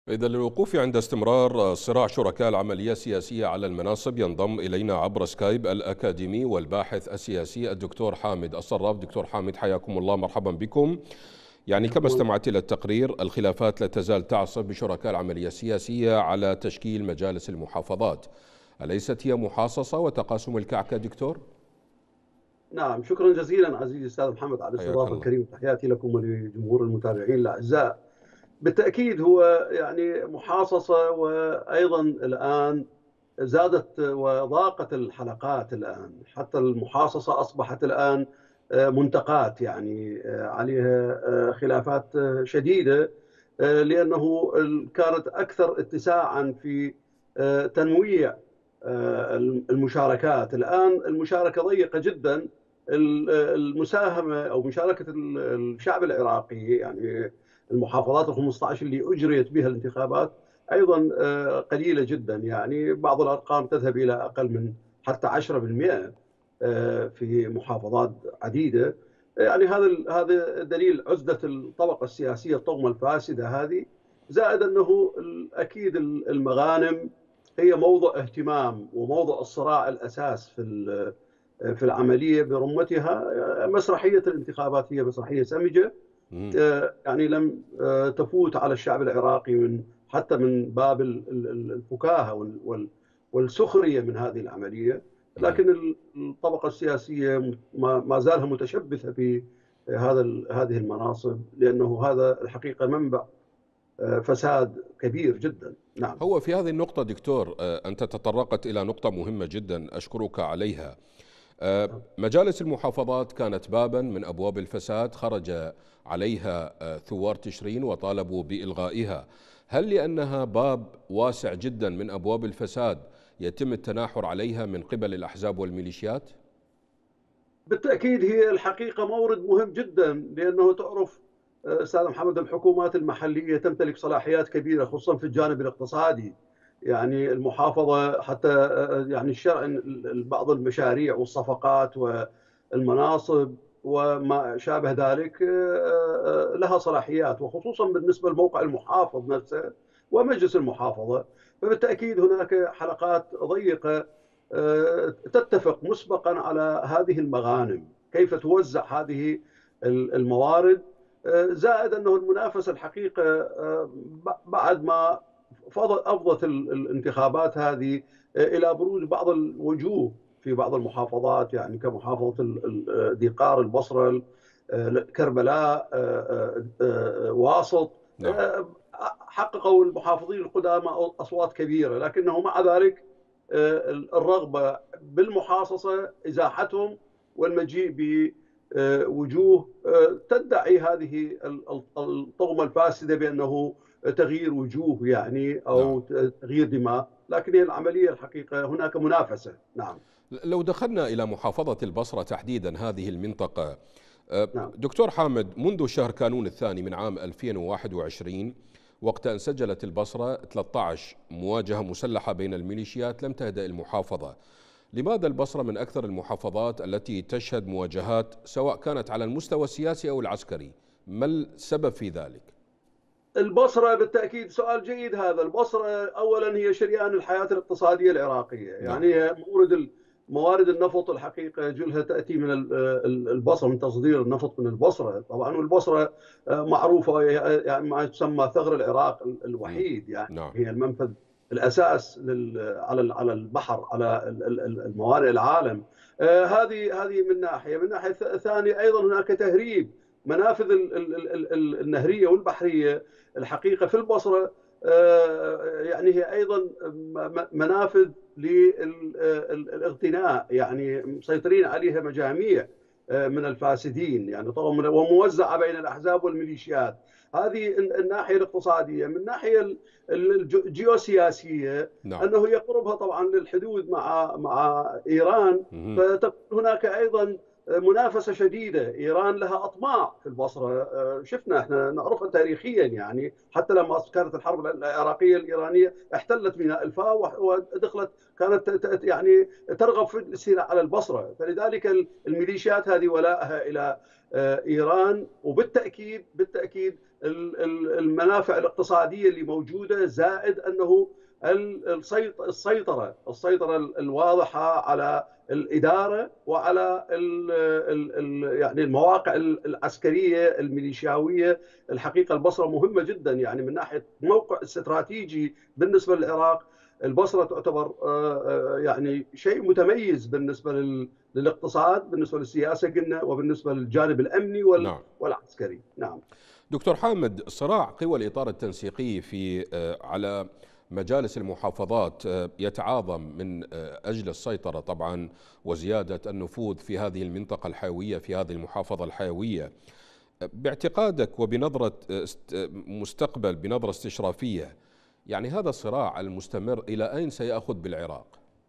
إذا للوقوف عند استمرار صراع شركاء العملية السياسية على المناصب، ينضم إلينا عبر سكايب الأكاديمي والباحث السياسي الدكتور حامد الصراف. دكتور حامد، حياكم الله، مرحبا بكم. كما استمعت إلى التقرير، الخلافات لا تزال تعصف بشركاء العملية السياسية على تشكيل مجالس المحافظات. أليست هي محاصصة وتقاسم الكعكة دكتور؟ نعم، شكرا جزيلا عزيزي الأستاذ محمد على حياك الاستضافة الله. الكريمة. تحياتي لكم ولجمهور المتابعين الأعزاء. بالتأكيد هو محاصصة، وأيضا الآن زادت وضاقت الحلقات. الآن حتى المحاصصة أصبحت الآن منتقات، عليها خلافات شديدة، لأنه كانت أكثر اتساعا في تنويع المشاركات. الآن المشاركة ضيقة جدا. المساهمة أو مشاركة الشعب العراقي، المحافظات ال 15 اللي أجريت بها الانتخابات أيضا قليلة جدا. بعض الأرقام تذهب إلى أقل من حتى 10% في محافظات عديدة. هذا دليل عزلة الطبقة السياسية، الطغمة الفاسدة هذه. زائد أنه أكيد المغانم هي موضع اهتمام وموضع الصراع الأساس في العملية برمتها. مسرحية الانتخابات هي مسرحية سمجة، لم تفوت على الشعب العراقي حتى من باب الفكاهة والسخرية من هذه العملية. لكن الطبقة السياسية ما زالها متشبثة في هذه المناصب، لأنه هذا الحقيقة منبع فساد كبير جدا. نعم. هو في هذه النقطة دكتور، أنت تطرقت إلى نقطة مهمة جدا أشكرك عليها. مجالس المحافظات كانت بابا من أبواب الفساد، خرج عليها ثوار تشرين وطالبوا بإلغائها. هل لأنها باب واسع جدا من أبواب الفساد يتم التناحر عليها من قبل الأحزاب والميليشيات؟ بالتأكيد هي الحقيقة مورد مهم جدا، لأنه تعرف أستاذ محمد، الحكومات المحلية تمتلك صلاحيات كبيرة خصوصا في الجانب الاقتصادي. المحافظة حتى الشرع بعض المشاريع والصفقات والمناصب وما شابه ذلك لها صلاحيات، وخصوصا بالنسبة لموقع المحافظ نفسه ومجلس المحافظة. فبالتأكيد هناك حلقات ضيقة تتفق مسبقا على هذه المغانم، كيف توزع هذه الموارد. زائد أنه المنافسة الحقيقة بعد ما أفضت الانتخابات هذه إلى بروز بعض الوجوه في بعض المحافظات، كمحافظة ذي قار، البصرة، كربلاء، واسط. نعم. حققوا المحافظين القدامى أصوات كبيرة، لكنه مع ذلك الرغبة بالمحاصصة إزاحتهم والمجيء بوجوه تدعي هذه الطغمة الفاسدة بأنه تغيير وجوه، نعم. أو تغيير دماء. لكن هي العملية الحقيقة هناك منافسة. نعم. لو دخلنا إلى محافظة البصرة تحديدا، هذه المنطقة، نعم. دكتور حامد، منذ شهر كانون الثاني من عام 2021 وقت أن سجلت البصرة 13 مواجهة مسلحة بين الميليشيات، لم تهدأ المحافظة. لماذا البصرة من أكثر المحافظات التي تشهد مواجهات سواء كانت على المستوى السياسي أو العسكري؟ ما السبب في ذلك؟ البصرة بالتأكيد سؤال جيد هذا. البصرة أولا هي شريان الحياة الاقتصادية العراقية، نعم. هي موارد النفط الحقيقة جلها تأتي من البصرة، من تصدير النفط من البصرة طبعا. والبصرة معروفة، ما تسمى ثغر العراق الوحيد، نعم. هي المنفذ الأساس على البحر، على الموارد العالم. هذه من ناحية. من ناحية ثانية أيضا هناك تهريب منافذ النهرية والبحرية الحقيقة في البصرة. هي أيضا منافذ للاغتناء، مسيطرين عليها مجاميع من الفاسدين، طبعا، وموزعة بين الأحزاب والميليشيات. هذه الناحية الاقتصادية. من الناحية الجيوسياسية، نعم. أنه يقربها طبعا للحدود مع إيران، فتكون هناك أيضا منافسة شديدة. إيران لها أطماع في البصرة، شفنا احنا نعرفها تاريخيا، يعني حتى لما كانت الحرب العراقية الإيرانية احتلت ميناء الفاو ودخلت، كانت يعني ترغب في الاستيلاء على البصرة. فلذلك الميليشيات هذه ولاءها إلى إيران، وبالتأكيد المنافع الاقتصادية اللي موجودة، زائد أنه السيطرة الواضحة على الإدارة وعلى يعني المواقع العسكرية الميليشياوية. الحقيقة البصرة مهمة جدا، يعني من ناحية موقع استراتيجي بالنسبة للعراق. البصرة تعتبر يعني شيء متميز بالنسبة للاقتصاد، بالنسبة للسياسة قلنا، وبالنسبة للجانب الأمني نعم. والعسكري. نعم دكتور حامد، صراع قوى الإطار التنسيقي على مجالس المحافظات يتعاظم من أجل السيطرة طبعا وزيادة النفوذ في هذه المنطقة الحيوية، في هذه المحافظة الحيوية. باعتقادك وبنظرة مستقبل، بنظرة استشرافية، يعني هذا الصراع المستمر إلى أين سيأخذ بالعراق؟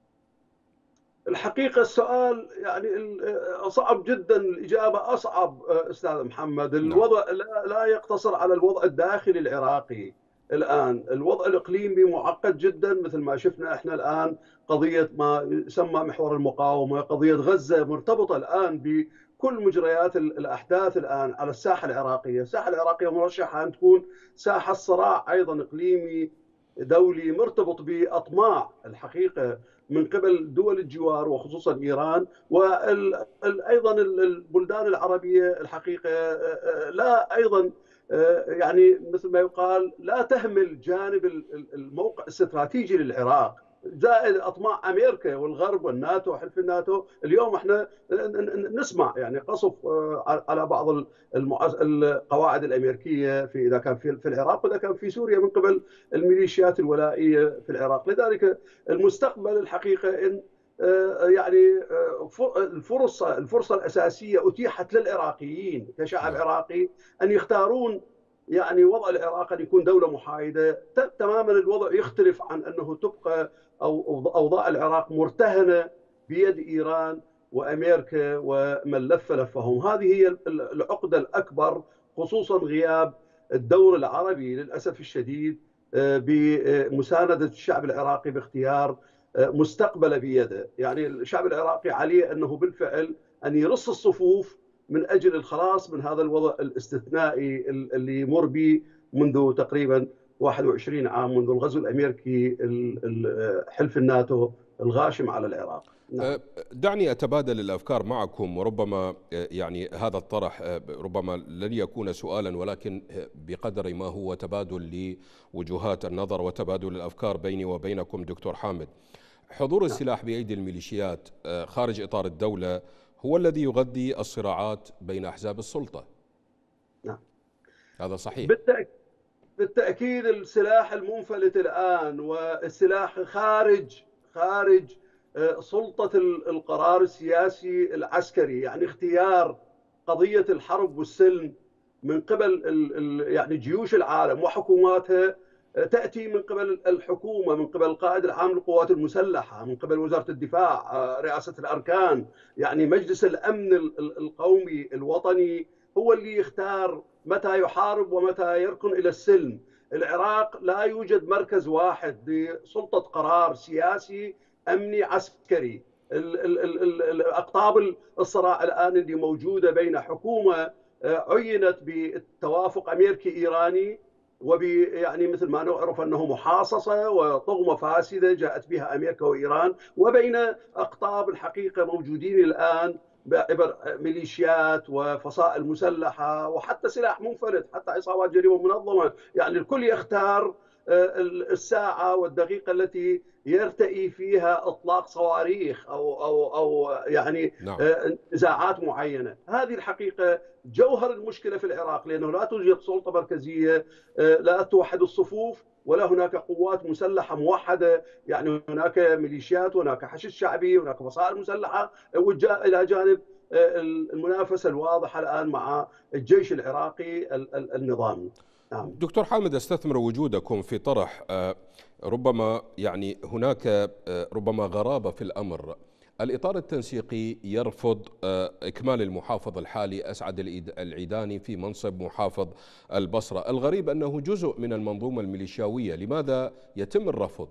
الحقيقة السؤال يعني صعب جدا، الإجابة أصعب أستاذ محمد. نعم. الوضع لا يقتصر على الوضع الداخلي العراقي. الآن الوضع الإقليمي معقد جدا، مثل ما شفنا إحنا الآن قضية ما يسمى محور المقاومة، قضية غزة مرتبطة الآن بكل مجريات الأحداث الآن على الساحة العراقية. الساحة العراقية مرشحة أن تكون ساحة صراع أيضا إقليمي دولي، مرتبط بأطماع الحقيقة من قبل دول الجوار وخصوصا إيران، وأيضا البلدان العربية الحقيقة لا أيضا يعني مثل ما يقال لا تهمل جانب الموقع الاستراتيجي للعراق، زائد اطماع امريكا والغرب والناتو وحلف الناتو. اليوم احنا نسمع يعني قصف على بعض القواعد الامريكيه في اذا كان في العراق واذا كان في سوريا من قبل الميليشيات الولائيه في العراق. لذلك المستقبل الحقيقه ان يعني الفرصه الاساسيه اتيحت للعراقيين كشعب عراقي ان يختارون يعني وضع العراق ان يكون دوله محايده تماما. الوضع يختلف عن انه تبقى او اوضاع العراق مرتهنه بيد ايران وامريكا ومن لف لفهم. هذه هي العقده الاكبر، خصوصا غياب الدور العربي للاسف الشديد بمسانده الشعب العراقي باختيار مستقبله بيده. يعني الشعب العراقي عليه انه بالفعل ان يرص الصفوف من اجل الخلاص من هذا الوضع الاستثنائي اللي يمر به منذ تقريبا 21 عام، منذ الغزو الامريكي حلف الناتو الغاشم على العراق. نعم. دعني أتبادل الأفكار معكم، وربما يعني هذا الطرح ربما لن يكون سؤالا، ولكن بقدر ما هو تبادل لوجهات النظر وتبادل الأفكار بيني وبينكم. دكتور حامد، حضور السلاح بأيدي الميليشيات خارج إطار الدولة هو الذي يغذي الصراعات بين أحزاب السلطة. نعم. هذا صحيح؟ بالتأكيد السلاح المنفلت الآن والسلاح خارج سلطة القرار السياسي العسكري، يعني اختيار قضية الحرب والسلم من قبل يعني جيوش العالم وحكوماتها، تأتي من قبل الحكومة، من قبل القائد العام للقوات المسلحة، من قبل وزارة الدفاع، رئاسة الأركان. يعني مجلس الأمن القومي الوطني هو اللي يختار متى يحارب ومتى يركن إلى السلم. العراق لا يوجد مركز واحد لسلطة قرار سياسي أمني عسكري. أقطاب الصراع الآن اللي موجودة بين حكومة عينت بتوافق أمريكي إيراني يعني مثل ما نعرف أنه محاصصة وطغمة فاسدة جاءت بها أمريكا وإيران، وبين أقطاب الحقيقة موجودين الآن بعبر ميليشيات وفصائل مسلحة وحتى سلاح منفرد، حتى عصابات جريمة منظمة. يعني الكل يختار الساعة والدقيقة التي يرتئي فيها إطلاق صواريخ أو يعني نعم. نزاعات معينة. هذه الحقيقة جوهر المشكلة في العراق، لأنه لا توجد سلطة مركزية، لا توحد الصفوف، ولا هناك قوات مسلحة موحدة. يعني هناك ميليشيات، هناك حشد شعبي، هناك فصائل مسلحة، إلى جانب المنافسة الواضحة الآن مع الجيش العراقي النظامي. نعم. دكتور حامد، استثمر وجودكم في طرح ربما يعني هناك ربما غرابة في الأمر. الإطار التنسيقي يرفض إكمال المحافظ الحالي أسعد العيداني في منصب محافظ البصرة. الغريب أنه جزء من المنظومة الميليشياوية، لماذا يتم الرفض؟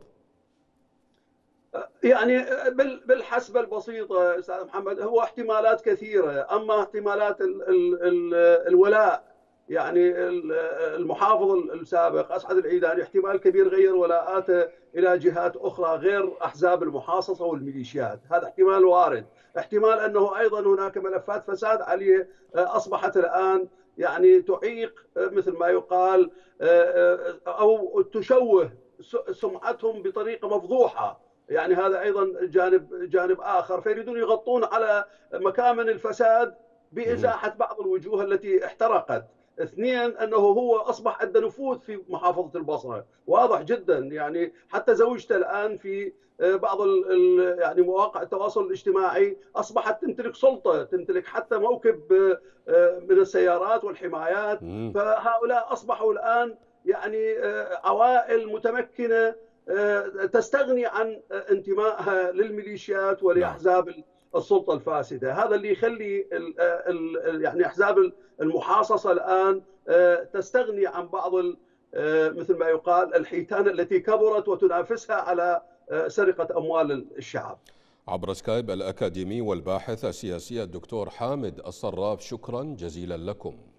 يعني بالحسبة البسيطة أستاذ محمد، هو احتمالات كثيرة. أما احتمالات الولاء، يعني المحافظ السابق أسعد العيداني احتمال كبير غير ولاءاته إلى جهات أخرى غير أحزاب المحاصصة والميليشيات، هذا احتمال وارد. احتمال أنه أيضا هناك ملفات فساد عليه أصبحت الآن يعني تعيق مثل ما يقال أو تشوه سمعتهم بطريقة مفضوحة. يعني هذا ايضا جانب اخر، فيريدون يغطون على مكامن الفساد بازاحه بعض الوجوه التي احترقت. اثنين، انه هو اصبح عنده نفوذ في محافظه البصره واضح جدا، يعني حتى زوجته الان في بعض يعني مواقع التواصل الاجتماعي اصبحت تمتلك سلطه، تمتلك حتى موكب من السيارات والحمايات. فهؤلاء اصبحوا الان يعني عوائل متمكنه تستغني عن انتمائها للميليشيات نعم. ولاحزاب السلطه الفاسده. هذا اللي يخلي يعني احزاب المحاصصه الان تستغني عن بعض مثل ما يقال الحيتان التي كبرت وتنافسها على سرقه اموال الشعب. عبر سكايب الأكاديمي والباحث السياسي الدكتور حامد الصراف، شكرا جزيلا لكم.